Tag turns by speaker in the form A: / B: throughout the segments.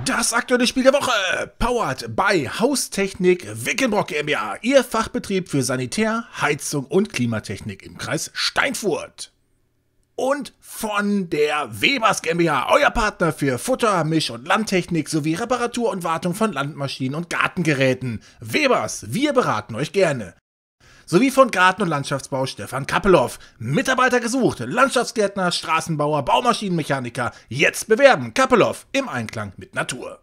A: Das aktuelle Spiel der Woche, powered by Haustechnik Wickenbrock GmbH, Ihr Fachbetrieb für Sanitär, Heizung und Klimatechnik im Kreis Steinfurt. Und von der Webers GmbH, euer Partner für Futter-, Misch- und Landtechnik sowie Reparatur und Wartung von Landmaschinen und Gartengeräten. Webers, wir beraten euch gerne. Sowie von Garten- und Landschaftsbau Stefan Kappelhoff. Mitarbeiter gesucht, Landschaftsgärtner, Straßenbauer, Baumaschinenmechaniker. Jetzt bewerben, Kappelhoff im Einklang mit Natur.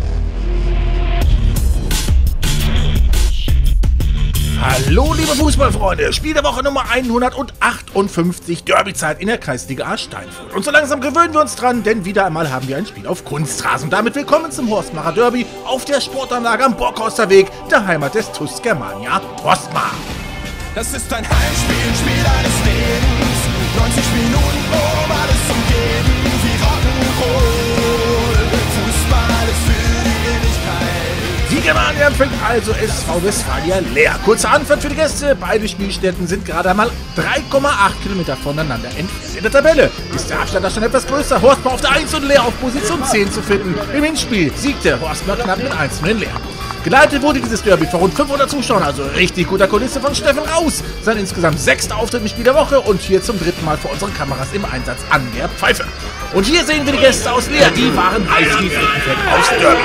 A: Hallo liebe Fußballfreunde, Spiel der Woche Nummer 158, Derbyzeit in der Kreisliga A Steinfurt. Und so langsam gewöhnen wir uns dran, denn wieder einmal haben wir ein Spiel auf Kunstrasen. Und damit willkommen zum Horstmacher Derby auf der Sportanlage am Borkhorster Weg, der Heimat des TuS Germania Horstmar.
B: Das ist ein Heimspiel, Spiel deines Lebens. 90 Minuten, um alles zu geben. Wie Rock'n'Roll. Fußball ist für die Ewigkeit.
A: Die Germania empfängt also SV Westfalia leer. Kurzer Anfang für die Gäste. Beide Spielstätten sind gerade einmal 3,8 Kilometer voneinander entfernt. In der Tabelle ist der Abstand da schon etwas größer. Horstmar auf der 1 und Leer auf Position 10 zu finden. Im Hinspiel siegte Horstmar knapp mit 1 in Leer. Geleitet wurde dieses Derby vor rund 500 Zuschauern, also richtig guter Kulisse von Steffen Raus. Sein insgesamt 6. Auftritt im Spiel der Woche und hier zum 3. Mal vor unseren Kameras im Einsatz an der Pfeife. Und hier sehen wir die Gäste aus Leer, die waren heiß wie Frittenfett aufs Derby.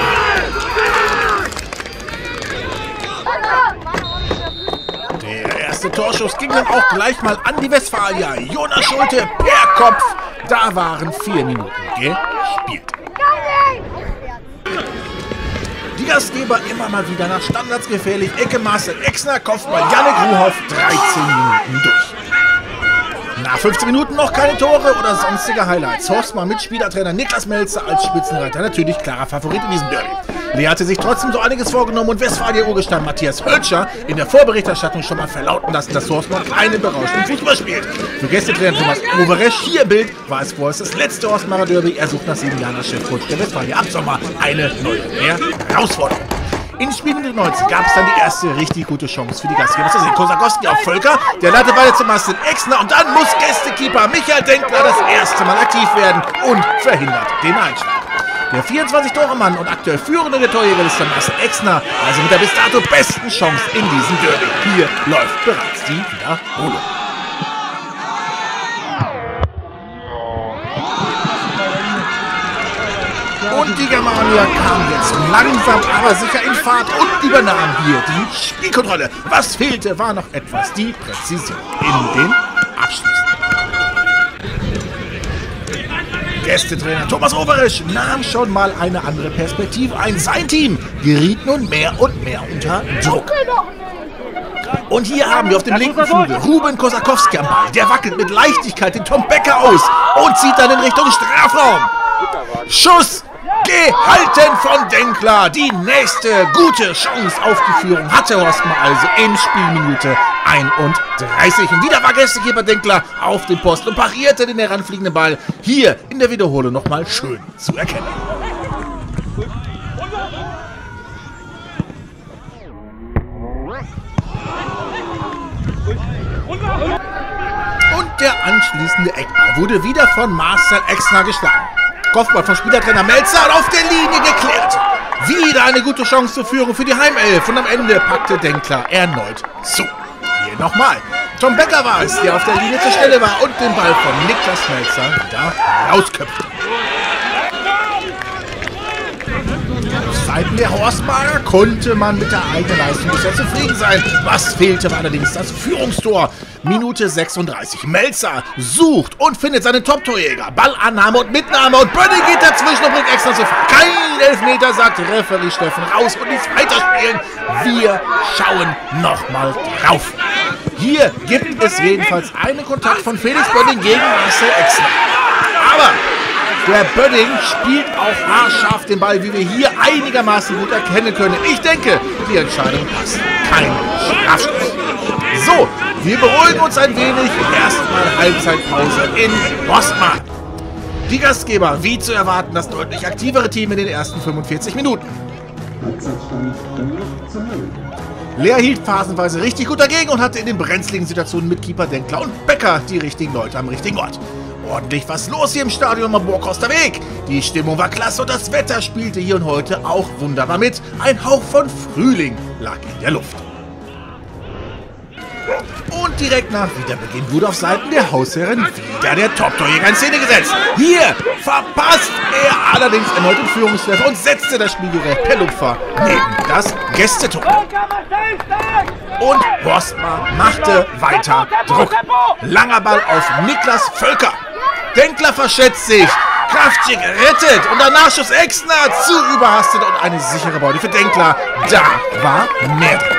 A: Der erste Torschuss ging dann auch gleich mal an die Westfalier. Jonas Schulte per Kopf. Da waren 4 Minuten gespielt. Die Gastgeber immer mal wieder nach Standards gefährlich. Ecke Marcel Exner, Kopfball Jannik Ruhoff, 13 Minuten durch. Nach 15 Minuten noch keine Tore oder sonstige Highlights. Horstmar mit Spielertrainer Niklas Melzer als Spitzenreiter natürlich klarer Favorit in diesem Derby. Leer hatte sich trotzdem so einiges vorgenommen und Westfalia-Urgestein Matthias Hölscher in der Vorberichterstattung schon mal verlauten lassen, dass Horstmar keinen berauschenden Fußball spielt. Für Gästetrainer Thomas Overesch hier im Bild war es vorerst das letzte Horstmarer Derby. Er sucht nach 7 Jahren als Chefcoach der Westfalia ab Sommer eine neue Herausforderung. In Spiel 19 gab es dann die erste richtig gute Chance für die Gastgeber. Das ist Kosakowski auf Völker, der leitet weiter zu Marcel Exner und dann muss Gästekeeper Michael Denkler das erste Mal aktiv werden und verhindert den Einschlag. Der 24-Tore-Mann und aktuell führende der Torjägerliste Marcel Exner, also mit der bis dato besten Chance in diesem Derby. Hier läuft bereits die Wiederholung. Und die Germania kam jetzt langsam, aber sicher in Fahrt und übernahm hier die Spielkontrolle. Was fehlte, war noch etwas die Präzision in den Abschlüssen. Gästetrainer Thomas Overesch nahm schon mal eine andere Perspektive ein. Sein Team geriet nun mehr und mehr unter Druck. Und hier haben wir auf dem linken Flügel Ruben Kosakowski am Ball. Der wackelt mit Leichtigkeit den Tom Becker aus und zieht dann in Richtung Strafraum. Schuss gehalten von Denkler. Die nächste gute Chance auf die Führung hatte Horstmar also in Spielminute 31. Und wieder war Gästekeeper Denkler auf dem Post und parierte den heranfliegenden Ball. Hier in der Wiederholung nochmal schön zu erkennen. Und der anschließende Eckball wurde wieder von Marcel Exner geschlagen. Kopfball von Spielertrainer Melzer und auf der Linie geklärt. Wieder eine gute Chance zur Führung für die Heimelf und am Ende packte Denkler erneut zu. Hier nochmal. Tom Becker war es, der auf der Linie zur Stelle war und den Ball von Niklas Melzer wieder rausköpfte. Auf Seiten der Horstmarer konnte man mit der eigenen Leistung bisher zufrieden sein. Was fehlte, war allerdings das Führungstor. Minute 36. Melzer sucht und findet seinen Top-Torjäger. Ballannahme und Mitnahme und Bönning geht dazwischen und bringt Exner zu Fall. Kein Elfmeter, sagt Referee Steffen Raus und nicht weiterspielen. Wir schauen nochmal drauf. Hier gibt es jedenfalls einen Kontakt von Felix Bönning gegen Marcel Exner. Aber der Bönning spielt auch haarscharf den Ball, wie wir hier einigermaßen gut erkennen können. Ich denke, die Entscheidung passt. Kein Strafstoß. So, wir beruhigen uns ein wenig. Erstmal Halbzeitpause in Horstmar. Die Gastgeber, wie zu erwarten, das deutlich aktivere Team in den ersten 45 Minuten. Leer hielt phasenweise richtig gut dagegen und hatte in den brenzligen Situationen mit Keeper Denkler und Becker die richtigen Leute am richtigen Ort. Ordentlich was los hier im Stadion am Burghoster Weg. Die Stimmung war klasse und das Wetter spielte hier und heute auch wunderbar mit. Ein Hauch von Frühling lag in der Luft. Und direkt nach Wiederbeginn wurde auf Seiten der Hausherren wieder der Top-Torjäger in Szene gesetzt. Hier verpasst er allerdings erneut den Führungstreffer und setzte das Spielgerät per Lupfer neben das Gästetor. Und Horstmar machte weiter Druck. Langer Ball auf Niklas Völker. Denkler verschätzt sich. Kraftschick rettet und der Nachschuss Exner zu überhastet und eine sichere Beute für Denkler. Da war mehr drin.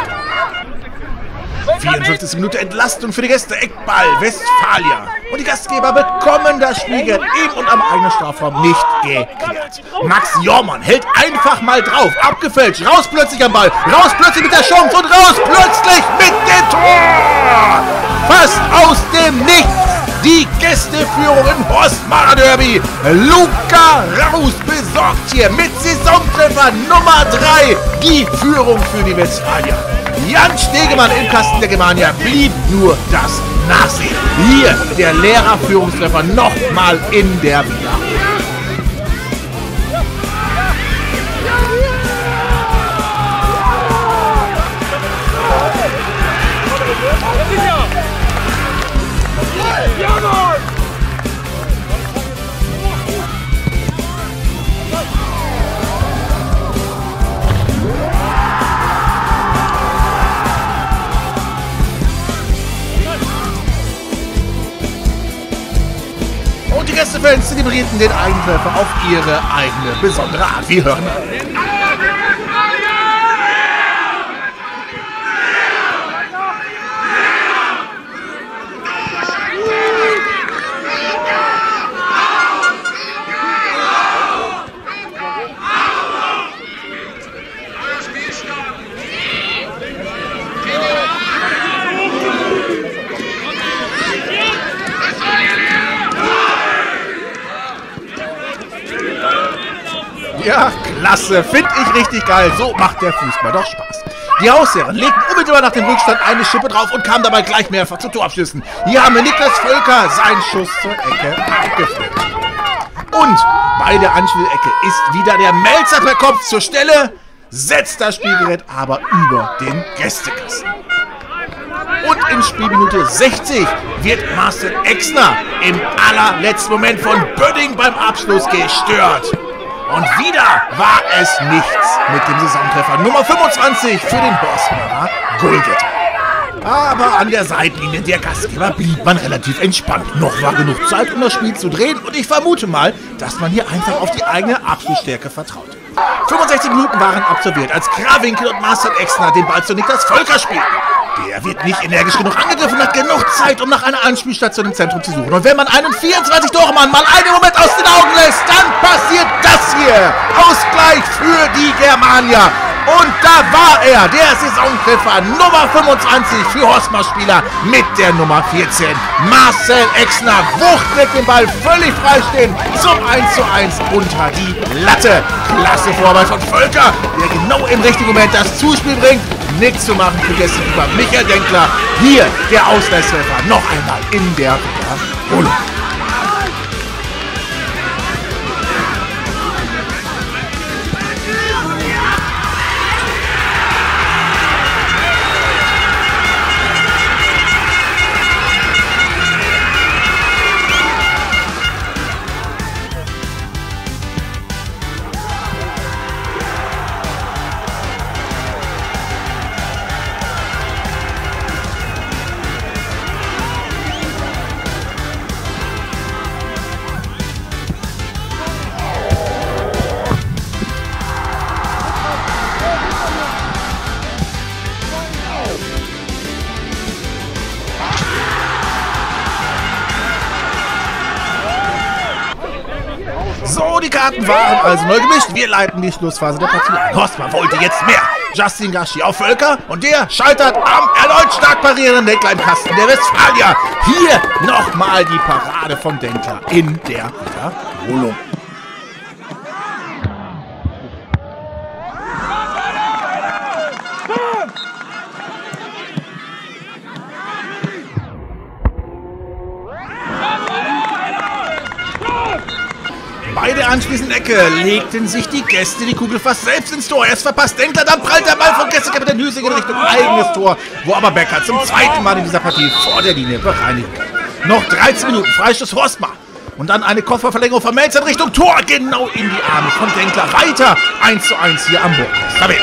A: 54. Minute Entlastung für die Gäste. Eckball Westfalia. Und die Gastgeber bekommen das Spielgerät in und am eigenen Strafraum nicht geklärt. Max Jormann hält einfach mal drauf. Abgefälscht. Raus plötzlich am Ball. Raus plötzlich mit der Chance und raus plötzlich mit dem Tor. Fast aus dem Nichts. Die Gästeführung im Horstmarer Derby. Luca Raus besorgt hier mit Saisontreffer Nummer 3 die Führung für die Westfalier. Jan Stegemann im Kasten der Germania blieb nur das Nachsehen. Hier der Lehrerführungstreffer nochmal in der Wiederholung. Und die Gästefans zelebrierten den Eigentreffer auf ihre eigene besondere Art. Wir hören an. Ja, klasse. Finde ich richtig geil. So macht der Fußball doch Spaß. Die Hausherren legten unmittelbar nach dem Rückstand eine Schippe drauf und kamen dabei gleich mehrfach zu Torabschlüssen. Hier haben wir Niklas Völker seinen Schuss zur Ecke abgefälscht. Und bei der Anspielecke ist wieder der Melzer per Kopf zur Stelle, setzt das Spielgerät aber über den Gästekasten. Und in Spielminute 60 wird Marcel Exner im allerletzten Moment von Bödding beim Abschluss gestört. Und wieder war es nichts mit dem Saisontreffer Nummer 25 für den Horstmarer Goalgetter. Aber an der Seitenlinie der Gastgeber blieb man relativ entspannt. Noch war genug Zeit, um das Spiel zu drehen und ich vermute mal, dass man hier einfach auf die eigene Abschlussstärke vertraut. 65 Minuten waren absolviert, als Krawinkel und Marcel Exner den Ball zu Niklas Völker spielten. Der wird nicht energisch genug angegriffen, hat genug Zeit, um nach einer Anspielstation im Zentrum zu suchen. Und wenn man einen 24-Tore-Mann mal einen Moment aus den Augen lässt, dann passiert das hier. Ausgleich für die Germania. Und da war er, der Saisontreffer Nummer 25 für Horstmar-Spieler mit der Nummer 14. Marcel Exner wuchtet den Ball völlig freistehend zum 1:1 unter die Latte. Klasse Vorarbeit von Völker, der genau im richtigen Moment das Zuspiel bringt. Nichts zu machen für Gästekeeper Michael Denkler. Hier der Ausgleichstreffer noch einmal in der Wiederholung. So, die Karten waren also neu gemischt. Wir leiten die Schlussphase der Partie ein. Horstmar wollte jetzt mehr. Justin Gaschi auf Völker und der scheitert am erneut stark parierenden Denkler im Kasten der Westfalier. Hier nochmal die Parade vom Denkler in der Wiederholung. Bei der anschließenden Ecke legten sich die Gäste die Kugel fast selbst ins Tor. Erst verpasst Denkler, dann prallt der Ball von Gästekapitän Hüsing in Richtung eigenes Tor, wo aber Becker zum zweiten Mal in dieser Partie vor der Linie bereinigt wird. Noch 13 Minuten, Freistoß Horstmar. Und dann eine Kopfballverlängerung von Melzer in Richtung Tor, genau in die Arme von Denkler. Weiter 1:1 hier am Burgkreis.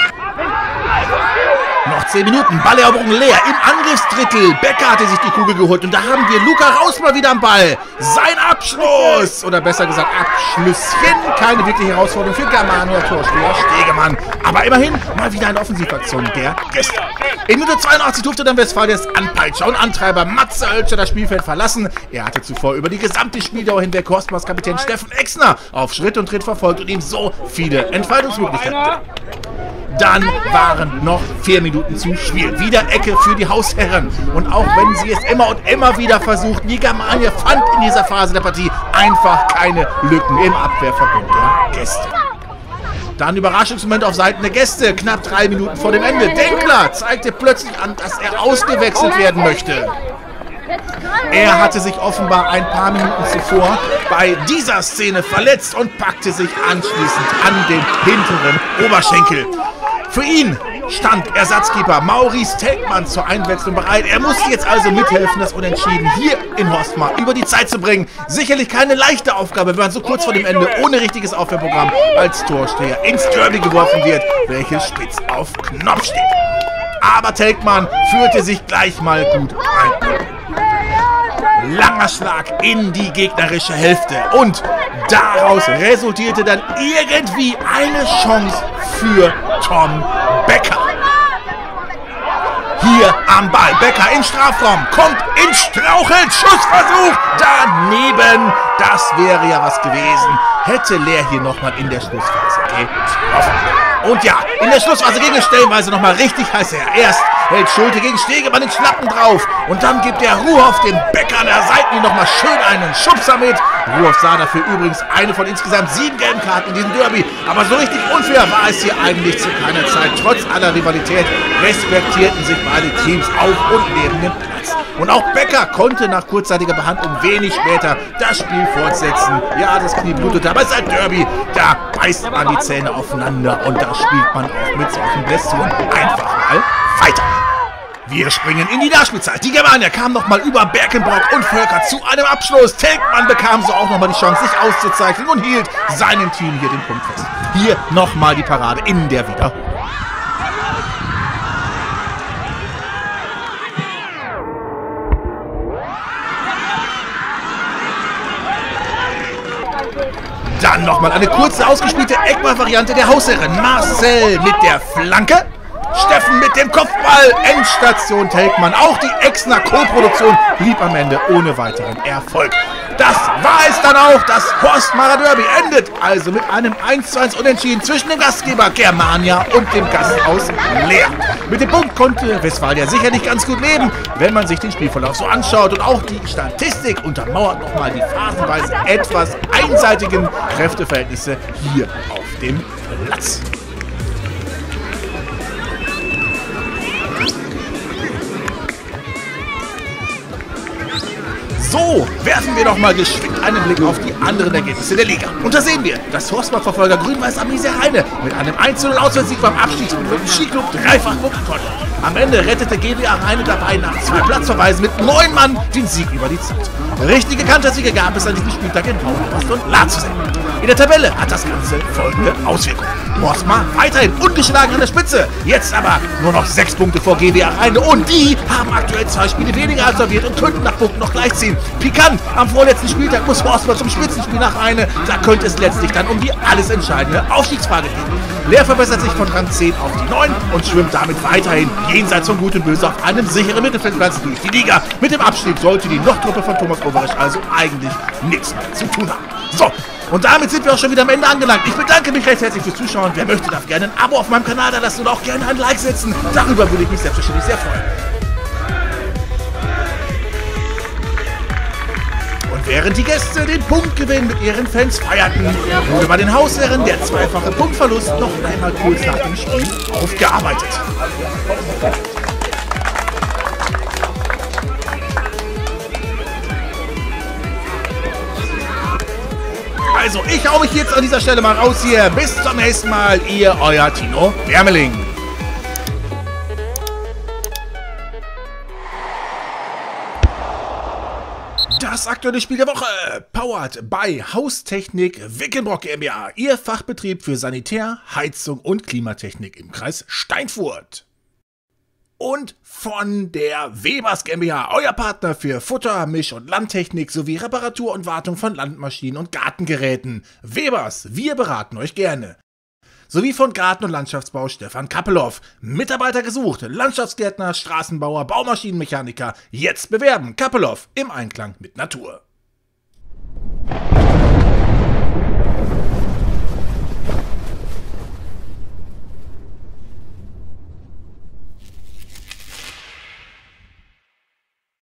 A: Noch 10 Minuten, Balleroberung leer im Angriffsdrittel. Becker hatte sich die Kugel geholt und da haben wir Luca Raus mal wieder am Ball. Sein Abschluss, oder besser gesagt Abschlüsschen. Keine wirkliche Herausforderung für Germania Torspieler Stegemann. Aber immerhin mal wieder eine Offensivaktion der Gäste. In Minute 82 durfte dann Westfaliens Anpeitscher und Antreiber Matze Oelscher das Spielfeld verlassen. Er hatte zuvor über die gesamte Spieldauer hinweg Horstmars Kapitän Steffen Exner auf Schritt und Tritt verfolgt und ihm so viele Entfaltungsmöglichkeiten. Dann waren noch 4 Minuten zu spielen. Wieder Ecke für die Hausherren. Und auch wenn sie es immer und immer wieder versuchten, die Germania fand in dieser Phase der Partie einfach keine Lücken im Abwehrverbund der Gäste. Dann Überraschungsmoment auf Seiten der Gäste. Knapp 3 Minuten vor dem Ende. Denkler zeigte plötzlich an, dass er ausgewechselt werden möchte. Er hatte sich offenbar ein paar Minuten zuvor bei dieser Szene verletzt und packte sich anschließend an den hinteren Oberschenkel. Für ihn stand Ersatzkeeper Maurice Telkmann zur Einwechslung bereit. Er musste jetzt also mithelfen, das Unentschieden hier in Horstmar über die Zeit zu bringen. Sicherlich keine leichte Aufgabe, wenn man so kurz vor dem Ende ohne richtiges Aufwärmprogramm als Torsteher ins Derby geworfen wird, welches spitz auf Knopf steht. Aber Telkmann führte sich gleich mal gut ein. Langer Schlag in die gegnerische Hälfte und daraus resultierte dann irgendwie eine Chance für Tom Becker. Hier am Ball, Becker im Strafraum, kommt ins Straucheln, Schussversuch daneben. Das wäre ja was gewesen, hätte Lehr hier nochmal in der Schlussphase getroffen. Und ja, in der Schlussphase ging es stellenweise nochmal richtig heiß her. Erst hält Schulte gegen Stegemann den Schlappen drauf und dann gibt der Ruhoff dem Becker an der Seitenlinie nochmal schön einen Schubser mit. Ruhoff sah dafür übrigens eine von insgesamt 7 gelben Karten in diesem Derby. Aber so richtig unfair war es hier eigentlich zu keiner Zeit. Trotz aller Rivalität respektierten sich beide Teams auf und neben dem Platz. Und auch Becker konnte nach kurzzeitiger Behandlung wenig später das Spiel fortsetzen. Ja, das Knie blutete, aber es ist ein Derby. Da beißt man die Zähne aufeinander und da spielt man auch mit solchen Blessuren einfach mal weiter. Wir springen in die Nachspielzeit. Die Germania kam nochmal über Berkenbrock und Völker zu einem Abschluss. Telkmann bekam so auch nochmal die Chance, sich auszuzeichnen und hielt seinem Team hier den Punkt fest. Hier nochmal die Parade in der Wiederholung. Dann nochmal eine kurze, ausgespielte Eckball-Variante der Hausherren. Marcel mit der Flanke. Steffen mit dem Kopfball. Endstation Telkmann. Auch die Exner Co-Produktion blieb am Ende ohne weiteren Erfolg. Das war es dann auch. Das Horstmarer Derby endet also mit einem 1:1 Unentschieden zwischen dem Gastgeber Germania und dem Gasthaus Lehr. Mit dem Punkt konnte Westfalia sicherlich ganz gut leben, wenn man sich den Spielverlauf so anschaut. Und auch die Statistik untermauert nochmal die phasenweise etwas einseitigen Kräfteverhältnisse hier auf dem Platz. So, werfen wir doch mal geschwind einen Blick auf die anderen Ergebnisse der Liga. Und da sehen wir, dass Horstmar-Verfolger Grün-Weiß Amnesia Heine mit einem 1:0 Auswärtssieg beim Abstiegsspiel mit dem Skiclub dreifach punkten konnte. Am Ende rettete GWA Heine dabei nach 2 Platzverweisen mit 9 Mann den Sieg über die Zeit. Richtige Kantersiege gab es an diesem Spieltag in Paul und La zu sehen. In der Tabelle hat das Ganze folgende Auswirkungen. Horstmar weiterhin ungeschlagen an der Spitze, jetzt aber nur noch 6 Punkte vor GWA Heine und die haben aktuell 2 Spiele weniger absolviert und könnten nach Punkten noch gleichziehen. Pikant, am vorletzten Spieltag muss Horstmar zum Spitzenspiel nach Heine, da könnte es letztlich dann um die alles entscheidende Aufstiegsfrage gehen. Lehr verbessert sich von Rang 10 auf die 9 und schwimmt damit weiterhin jenseits von Gut und Böse auf einem sicheren Mittelfeldplatz durch die Liga. Mit dem Abstieg sollte die Noch-Truppe von Thomas Overisch also eigentlich nichts mehr zu tun haben. So, und damit sind wir auch schon wieder am Ende angelangt. Ich bedanke mich recht herzlich fürs Zuschauen. Wer möchte, darf gerne ein Abo auf meinem Kanal da lassen und auch gerne ein Like setzen. Darüber würde ich mich selbstverständlich sehr freuen. Und während die Gäste den Punktgewinn mit ihren Fans feierten, wurde bei den Hausherren der zweifache Punktverlust noch einmal kurz nach dem Spiel aufgearbeitet. Also, ich hau mich jetzt an dieser Stelle mal raus hier. Bis zum nächsten Mal, ihr euer Tino Wermeling. Das aktuelle Spiel der Woche, powered by Haustechnik Wickenbrock GmbH, Ihr Fachbetrieb für Sanitär, Heizung und Klimatechnik im Kreis Steinfurt. Und von der Webers GmbH, euer Partner für Futter-, Misch- und Landtechnik sowie Reparatur und Wartung von Landmaschinen und Gartengeräten. Webers, wir beraten euch gerne. Sowie von Garten- und Landschaftsbau Stefan Kappelhoff. Mitarbeiter gesucht, Landschaftsgärtner, Straßenbauer, Baumaschinenmechaniker. Jetzt bewerben, Kappelhoff im Einklang mit Natur.